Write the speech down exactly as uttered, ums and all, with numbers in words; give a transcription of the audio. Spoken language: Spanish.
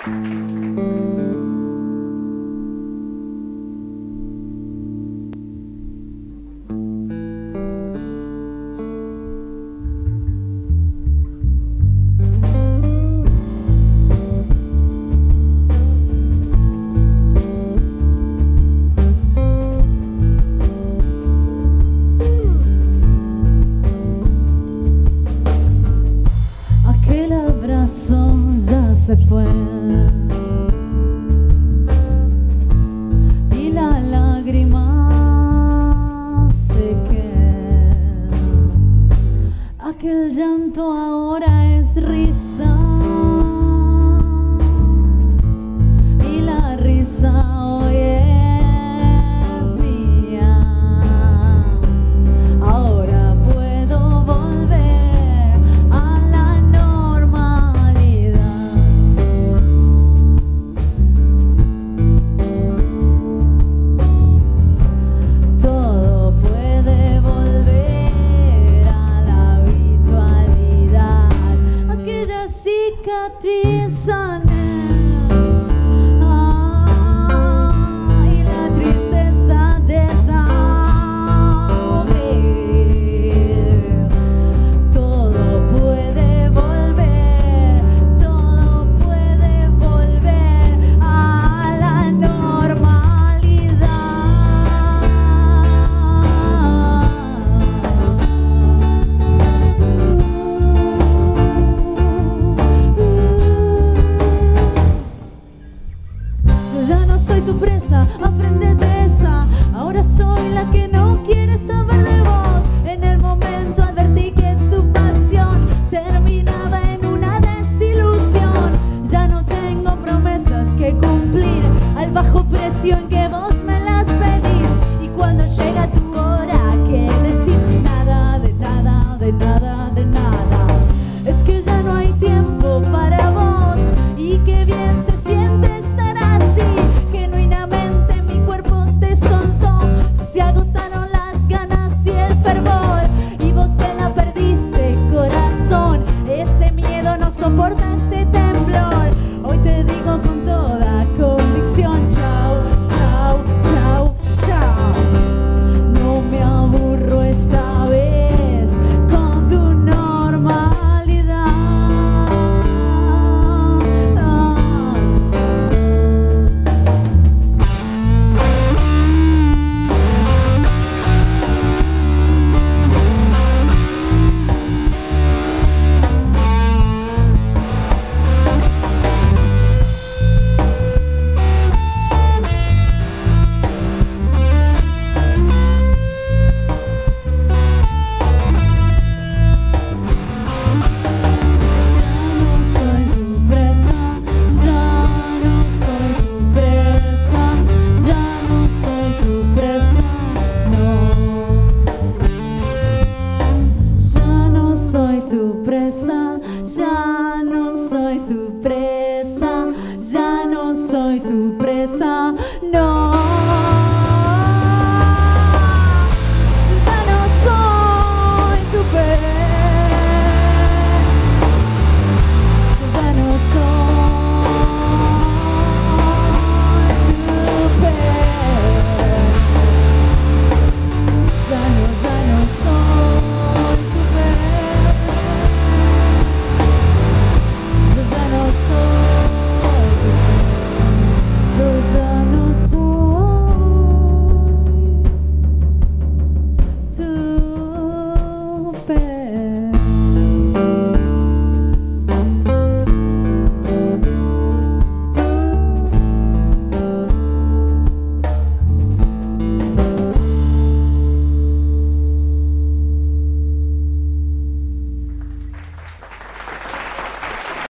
Se fue y la lágrima sequé. Aquel llanto ahora es risa y la risa hoy es mía. Ahora puedo volver a la normalidad. Cicatriz ah, y la tristeza desahogue. Todo puede volver, todo puede volver a la normalidad. Ya no soy tu presa, apréndete esa. Ahora soy la que no quiere saber de vos. En el momento advertí que tu pasión terminaba en una desilusión. Ya no tengo promesas que cumplir al bajo precio en que vos